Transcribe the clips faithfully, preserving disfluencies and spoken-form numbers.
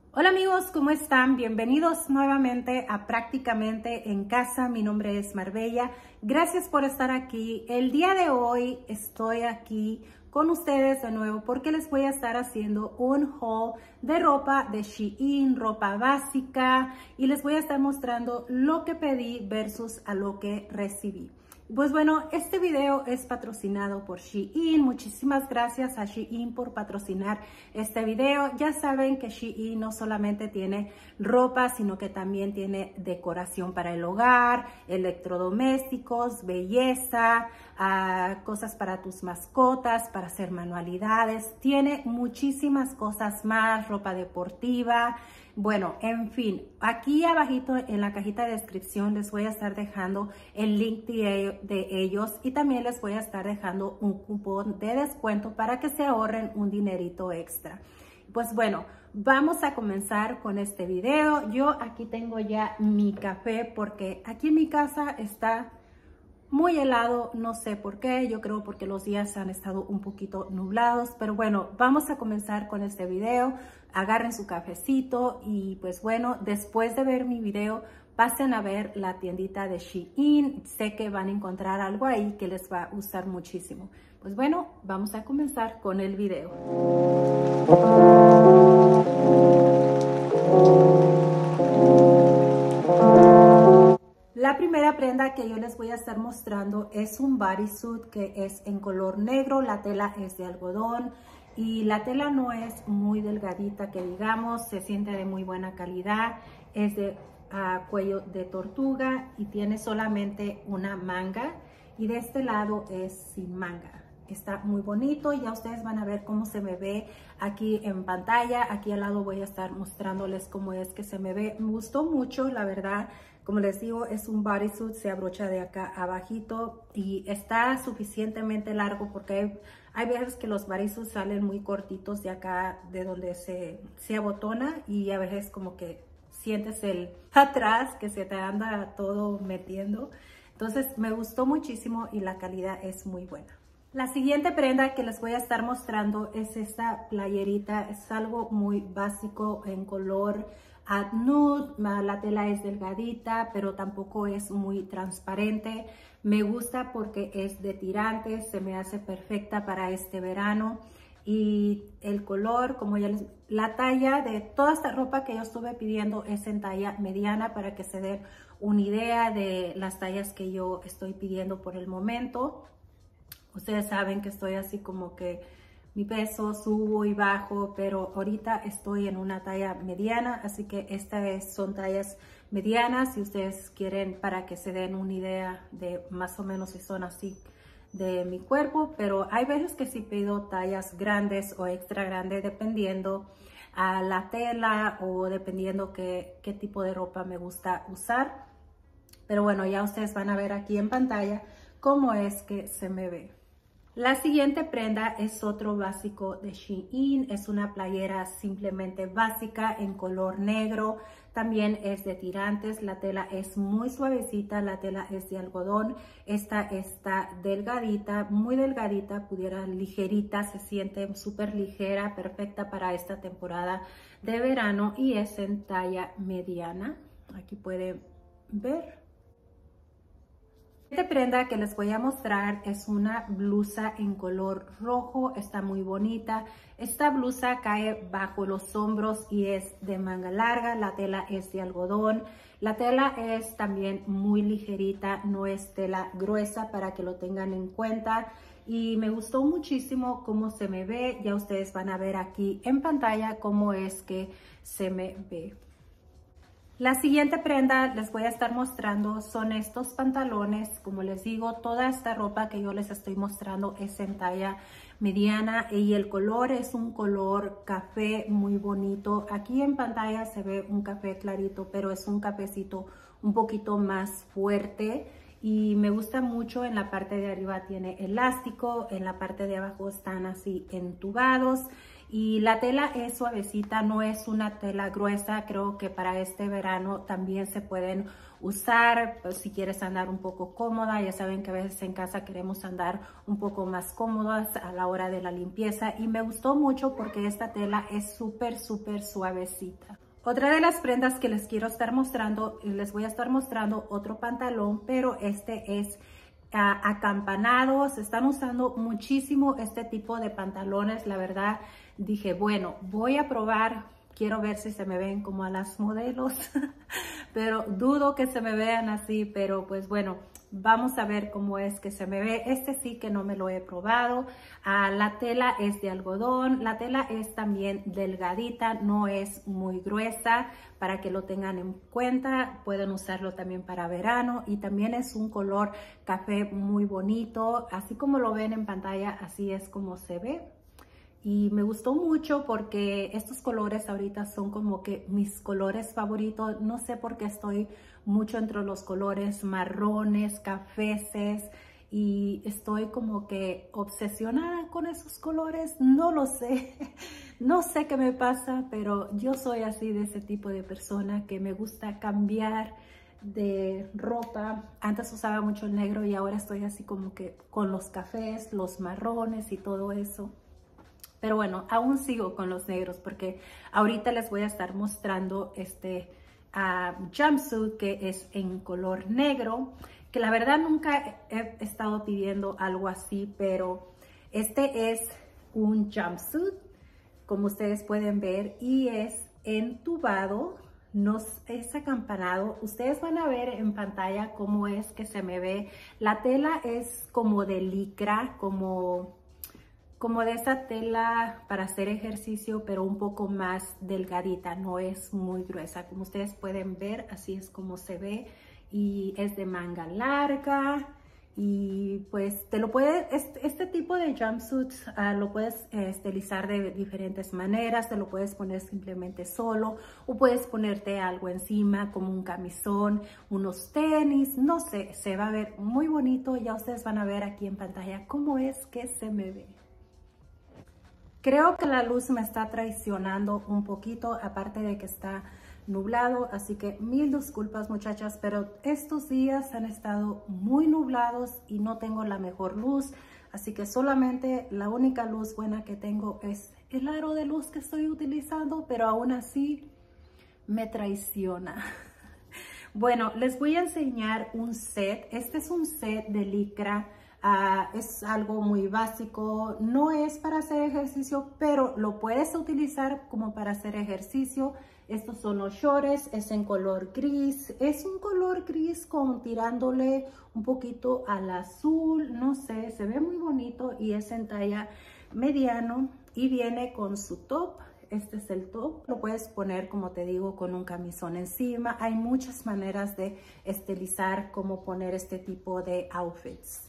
Hola amigos, ¿cómo están? Bienvenidos nuevamente a Prácticamente en Casa. Mi nombre es Marbella. Gracias por estar aquí. El día de hoy estoy aquí con ustedes de nuevo porque les voy a estar haciendo un haul de ropa de Shein, ropa básica, y les voy a estar mostrando lo que pedí versus a lo que recibí. Pues bueno, este video es patrocinado por Shein. Muchísimas gracias a Shein por patrocinar este video. Ya saben que Shein no solamente tiene ropa, sino que también tiene decoración para el hogar, electrodomésticos, belleza, uh, cosas para tus mascotas, para hacer manualidades. Tiene muchísimas cosas más, ropa deportiva. Bueno, en fin, aquí abajito en la cajita de descripción les voy a estar dejando el link de, de ellos, y también les voy a estar dejando un cupón de descuento para que se ahorren un dinerito extra. Pues bueno, vamos a comenzar con este video. Yo aquí tengo ya mi café porque aquí en mi casa está muy helado, no sé por qué, yo creo porque los días han estado un poquito nublados, pero bueno, vamos a comenzar con este video. Agarren su cafecito y pues bueno, después de ver mi video, pasen a ver la tiendita de Shein. Sé que van a encontrar algo ahí que les va a gustar muchísimo. Pues bueno, vamos a comenzar con el video. La primera prenda que yo les voy a estar mostrando es un bodysuit que es en color negro. La tela es de algodón y la tela no es muy delgadita, que digamos, se siente de muy buena calidad. Es de uh, cuello de tortuga y tiene solamente una manga, y de este lado es sin manga. Está muy bonito, ya ustedes van a ver cómo se me ve aquí en pantalla. Aquí al lado voy a estar mostrándoles cómo es que se me ve. Me gustó mucho, la verdad. Como les digo, es un bodysuit, se abrocha de acá abajito y está suficientemente largo porque hay, hay veces que los bodysuits salen muy cortitos de acá, de donde se, se abotona, y a veces como que sientes el atrás que se te anda todo metiendo. Entonces me gustó muchísimo y la calidad es muy buena. La siguiente prenda que les voy a estar mostrando es esta playerita. Es algo muy básico en color nude. La tela es delgadita, pero tampoco es muy transparente. Me gusta porque es de tirantes, se me hace perfecta para este verano. Y el color, como ya les... La talla de toda esta ropa que yo estuve pidiendo es en talla mediana, para que se den una idea de las tallas que yo estoy pidiendo por el momento. Ustedes saben que estoy así como que mi peso subo y bajo, pero ahorita estoy en una talla mediana, así que estas son tallas medianas. Si ustedes quieren, para que se den una idea de más o menos si son así de mi cuerpo, pero hay veces que sí pido tallas grandes o extra grandes dependiendo a la tela o dependiendo qué, qué tipo de ropa me gusta usar. Pero bueno, ya ustedes van a ver aquí en pantalla cómo es que se me ve. La siguiente prenda es otro básico de Shein. Es una playera simplemente básica en color negro. También es de tirantes. La tela es muy suavecita. La tela es de algodón. Esta está delgadita, muy delgadita, pudiera ligerita. Se siente súper ligera, perfecta para esta temporada de verano, y es en talla mediana. Aquí pueden ver. Esta prenda que les voy a mostrar es una blusa en color rojo. Está muy bonita. Esta blusa cae bajo los hombros y es de manga larga. La tela es de algodón. La tela es también muy ligerita, no es tela gruesa, para que lo tengan en cuenta. Y me gustó muchísimo cómo se me ve. Ya ustedes van a ver aquí en pantalla cómo es que se me ve. La siguiente prenda les voy a estar mostrando son estos pantalones. Como les digo, toda esta ropa que yo les estoy mostrando es en talla mediana y el color es un color café muy bonito. Aquí en pantalla se ve un café clarito, pero es un cafecito un poquito más fuerte y me gusta mucho. En la parte de arriba tiene elástico, en la parte de abajo están así entubados. y la tela es suavecita, no es una tela gruesa. Creo que para este verano también se pueden usar, pues, si quieres andar un poco cómoda. Ya saben que a veces en casa queremos andar un poco más cómodas a la hora de la limpieza, y me gustó mucho porque esta tela es súper súper suavecita. Otra de las prendas que les quiero estar mostrando, les voy a estar mostrando otro pantalón, pero este es uh, acampanado. Se están usando muchísimo este tipo de pantalones. La verdad, dije, bueno, voy a probar, quiero ver si se me ven como a las modelos, pero dudo que se me vean así, pero pues bueno, vamos a ver cómo es que se me ve. Este sí que no me lo he probado. Ah, la tela es de algodón, la tela es también delgadita, no es muy gruesa, para que lo tengan en cuenta. Pueden usarlo también para verano, y también es un color café muy bonito, así como lo ven en pantalla, así es como se ve. Y me gustó mucho porque estos colores ahorita son como que mis colores favoritos. No sé por qué estoy mucho entre los colores marrones, cafeses, y estoy como que obsesionada con esos colores. No lo sé, no sé qué me pasa, pero yo soy así, de ese tipo de persona que me gusta cambiar de ropa. Antes usaba mucho el negro y ahora estoy así como que con los cafés, los marrones y todo eso. Pero bueno, aún sigo con los negros porque ahorita les voy a estar mostrando este uh, jumpsuit que es en color negro, que la verdad nunca he estado pidiendo algo así, pero este es un jumpsuit, como ustedes pueden ver, y es entubado, no es acampanado. Ustedes van a ver en pantalla cómo es que se me ve. La tela es como de licra, como... como de esa tela para hacer ejercicio, pero un poco más delgadita, no es muy gruesa. Como ustedes pueden ver, así es como se ve, y es de manga larga. Y pues te lo puedes, este, este tipo de jumpsuit uh, lo puedes eh, estilizar de diferentes maneras. Te lo puedes poner simplemente solo, o puedes ponerte algo encima como un camisón, unos tenis, no sé, se va a ver muy bonito. Ya ustedes van a ver aquí en pantalla cómo es que se me ve. Creo que la luz me está traicionando un poquito, aparte de que está nublado, así que mil disculpas, muchachas, pero estos días han estado muy nublados y no tengo la mejor luz, así que solamente la única luz buena que tengo es el aro de luz que estoy utilizando, pero aún así me traiciona. Bueno, les voy a enseñar un set. Este es un set de licra. Uh, es algo muy básico, no es para hacer ejercicio, pero lo puedes utilizar como para hacer ejercicio. Estos son los shorts, es en color gris, es un color gris con tirándole un poquito al azul, no sé, se ve muy bonito, y es en talla mediano y viene con su top. Este es el top, lo puedes poner, como te digo, con un camisón encima. Hay muchas maneras de estilizar, cómo poner este tipo de outfits.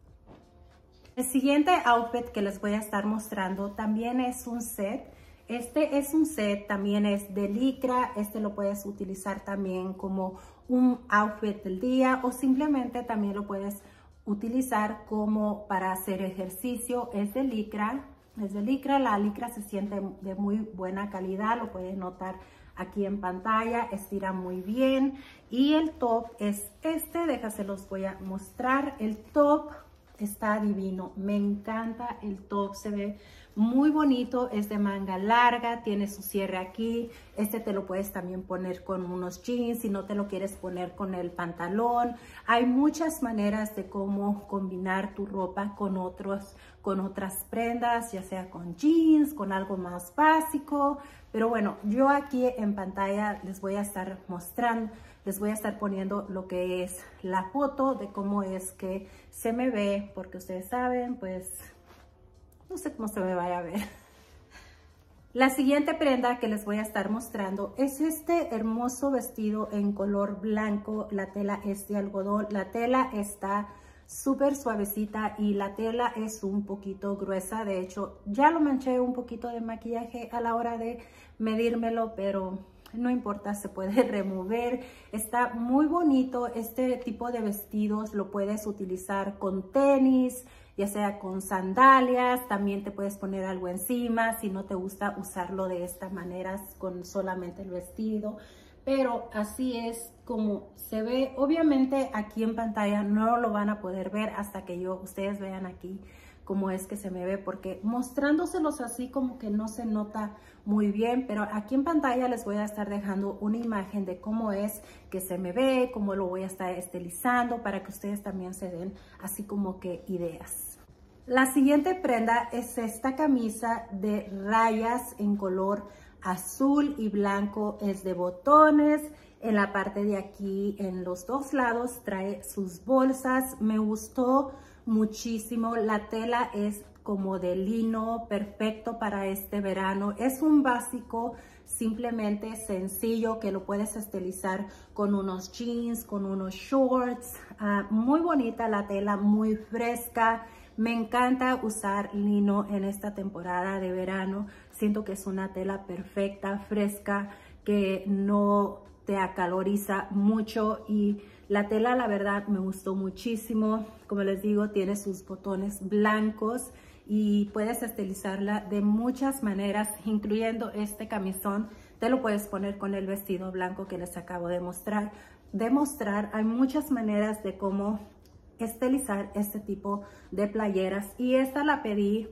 El siguiente outfit que les voy a estar mostrando también es un set. Este es un set, también es de licra. Este lo puedes utilizar también como un outfit del día, o simplemente también lo puedes utilizar como para hacer ejercicio. Es de licra, es de licra. La licra se siente de muy buena calidad, lo pueden notar aquí en pantalla, estira muy bien. Y el top es este, déjase los voy a mostrar. El top está divino, me encanta el top, se ve muy bonito, es de manga larga, tiene su cierre aquí. Este te lo puedes también poner con unos jeans, si no te lo quieres poner con el pantalón. Hay muchas maneras de cómo combinar tu ropa con otros, con otras prendas, ya sea con jeans, con algo más básico. Pero bueno, yo aquí en pantalla les voy a estar mostrando, les voy a estar poniendo lo que es la foto de cómo es que se me ve, porque ustedes saben, pues, no sé cómo se me vaya a ver. La siguiente prenda que les voy a estar mostrando es este hermoso vestido en color blanco. La tela es de algodón, la tela está súper suavecita y la tela es un poquito gruesa. De hecho, ya lo manché un poquito de maquillaje a la hora de medírmelo, pero no importa, se puede remover. Está muy bonito. Este tipo de vestidos lo puedes utilizar con tenis, ya sea con sandalias, también te puedes poner algo encima si no te gusta usarlo de esta manera con solamente el vestido. Pero así es como se ve. Obviamente aquí en pantalla no lo van a poder ver hasta que yo, ustedes vean aquí cómo es que se me ve, porque mostrándoselos así como que no se nota muy bien, pero aquí en pantalla les voy a estar dejando una imagen de cómo es que se me ve, cómo lo voy a estar estilizando para que ustedes también se den así como que ideas. La siguiente prenda es esta camisa de rayas en color azul y blanco, es de botones. En la parte de aquí, en los dos lados, trae sus bolsas. Me gustó muchísimo. La tela es como de lino, perfecto para este verano. Es un básico simplemente sencillo que lo puedes estilizar con unos jeans, con unos shorts. Uh, muy bonita la tela, muy fresca. Me encanta usar lino en esta temporada de verano. Siento que es una tela perfecta, fresca, que no te acaloriza mucho, y la tela la verdad me gustó muchísimo. Como les digo, tiene sus botones blancos y puedes estilizarla de muchas maneras, incluyendo este camisón. Te lo puedes poner con el vestido blanco que les acabo de mostrar. De mostrar, hay muchas maneras de cómo estilizar este tipo de playeras, y esta la pedí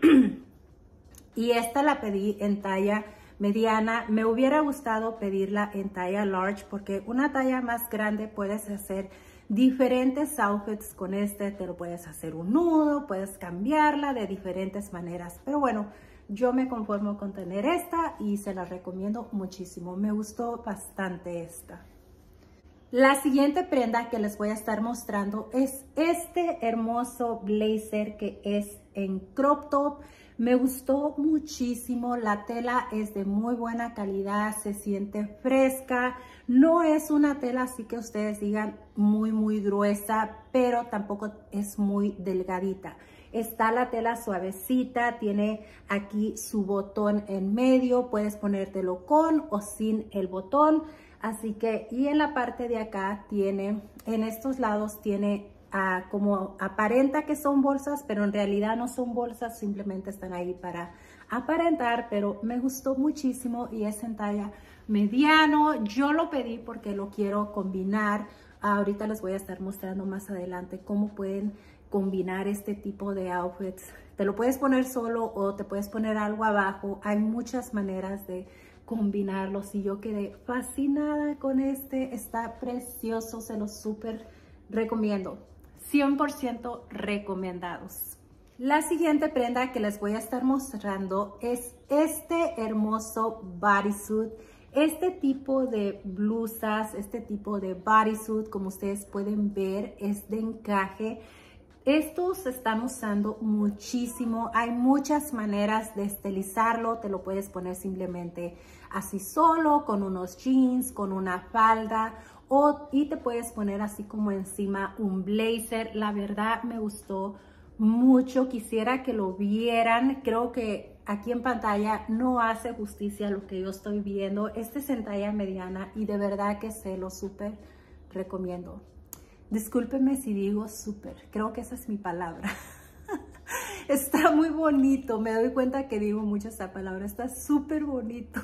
y esta la pedí en talla mediana. Me hubiera gustado pedirla en talla large porque una talla más grande puedes hacer diferentes outfits con este. Te lo puedes hacer un nudo, puedes cambiarla de diferentes maneras, pero bueno, yo me conformo con tener esta y se la recomiendo muchísimo. Me gustó bastante esta. La siguiente prenda que les voy a estar mostrando es este hermoso blazer que es en crop top. Me gustó muchísimo. La tela es de muy buena calidad, se siente fresca. No es una tela así que ustedes digan muy muy gruesa, pero tampoco es muy delgadita. Está la tela suavecita, tiene aquí su botón en medio, puedes ponértelo con o sin el botón. Así que, y en la parte de acá tiene, en estos lados tiene uh, como aparenta que son bolsas, pero en realidad no son bolsas, simplemente están ahí para aparentar. Pero me gustó muchísimo y es en talla mediano. Yo lo pedí porque lo quiero combinar. Ahorita les voy a estar mostrando más adelante cómo pueden combinar este tipo de outfits. Te lo puedes poner solo o te puedes poner algo abajo. Hay muchas maneras de combinarlos y yo quedé fascinada con este. Está precioso, se los súper recomiendo. cien por ciento recomendados. La siguiente prenda que les voy a estar mostrando es este hermoso bodysuit. Este tipo de blusas, este tipo de bodysuit, como ustedes pueden ver, es de encaje. Estos se están usando muchísimo. Hay muchas maneras de estilizarlo. Te lo puedes poner simplemente así solo, con unos jeans, con una falda, o, y te puedes poner así como encima un blazer. La verdad me gustó mucho. Quisiera que lo vieran. Creo que aquí en pantalla no hace justicia a lo que yo estoy viendo. Este es en talla mediana y de verdad que se lo súper recomiendo. Discúlpenme si digo súper, creo que esa es mi palabra. Está muy bonito, me doy cuenta que digo mucho esta palabra, está súper bonito.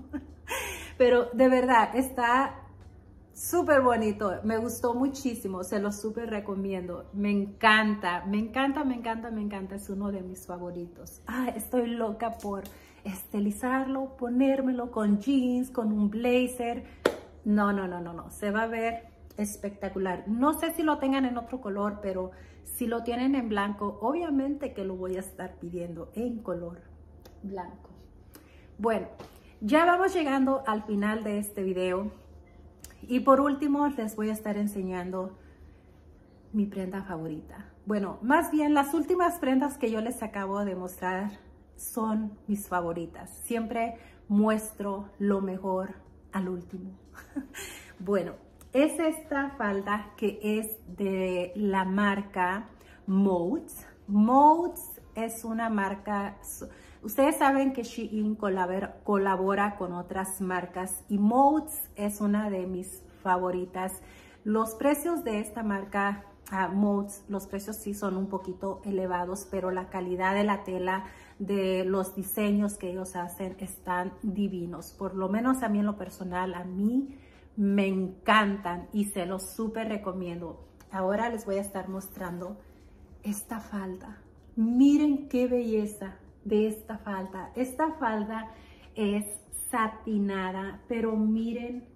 Pero de verdad, está súper bonito, me gustó muchísimo, se lo súper recomiendo. Me encanta, me encanta, me encanta, me encanta, es uno de mis favoritos. Ah, estoy loca por estilizarlo, ponérmelo con jeans, con un blazer. No, no, no, no, no, se va a ver espectacular. No sé si lo tengan en otro color, pero si lo tienen en blanco, obviamente que lo voy a estar pidiendo en color blanco. Bueno, ya vamos llegando al final de este video y por último les voy a estar enseñando mi prenda favorita. Bueno, más bien las últimas prendas que yo les acabo de mostrar son mis favoritas. Siempre muestro lo mejor al último. Bueno, es esta falda que es de la marca Modes. Modes es una marca, ustedes saben que Shein colabora, colabora con otras marcas y Modes es una de mis favoritas. Los precios de esta marca uh, molds, los precios sí son un poquito elevados, pero la calidad de la tela, de los diseños que ellos hacen están divinos. Por lo menos a mí en lo personal, a mí me encantan y se los súper recomiendo. Ahora les voy a estar mostrando esta falda. Miren qué belleza de esta falda. Esta falda es satinada, pero miren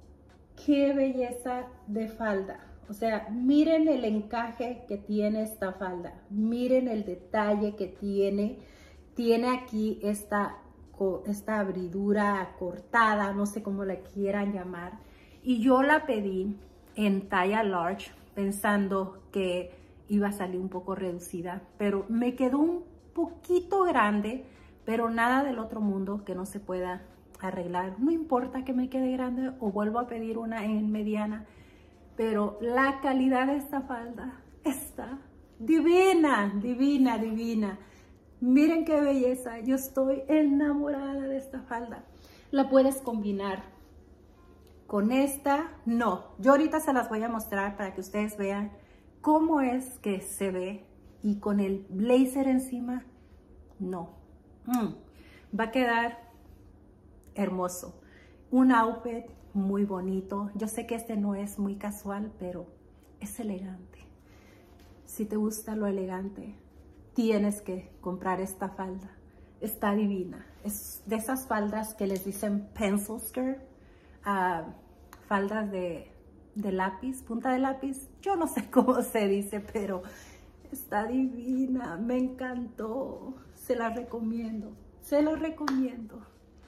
qué belleza de falda. O sea, miren el encaje que tiene esta falda. Miren el detalle que tiene. Tiene aquí esta, esta abridura cortada, no sé cómo la quieran llamar. Y yo la pedí en talla large, pensando que iba a salir un poco reducida, pero me quedó un poquito grande, pero nada del otro mundo que no se pueda arreglar. No importa que me quede grande o vuelvo a pedir una en mediana, pero la calidad de esta falda está divina, divina, divina. Miren qué belleza, yo estoy enamorada de esta falda. La puedes combinar con esta, no. Yo ahorita se las voy a mostrar para que ustedes vean cómo es que se ve. Y con el blazer encima, no. Mm. Va a quedar hermoso. Un outfit muy bonito. Yo sé que este no es muy casual, pero es elegante. Si te gusta lo elegante, tienes que comprar esta falda. Está divina. Es de esas faldas que les dicen pencil skirt. Uh, faldas de, de lápiz, punta de lápiz. Yo no sé cómo se dice, pero está divina. Me encantó. Se la recomiendo. Se lo recomiendo.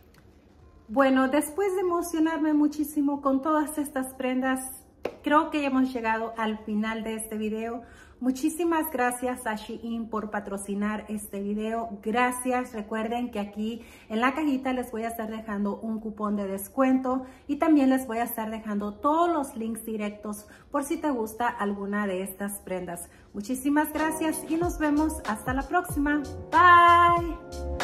Bueno, después de emocionarme muchísimo con todas estas prendas, creo que ya hemos llegado al final de este video. Muchísimas gracias a Shein por patrocinar este video. Gracias. Recuerden que aquí en la cajita les voy a estar dejando un cupón de descuento y también les voy a estar dejando todos los links directos por si te gusta alguna de estas prendas. Muchísimas gracias y nos vemos hasta la próxima. Bye.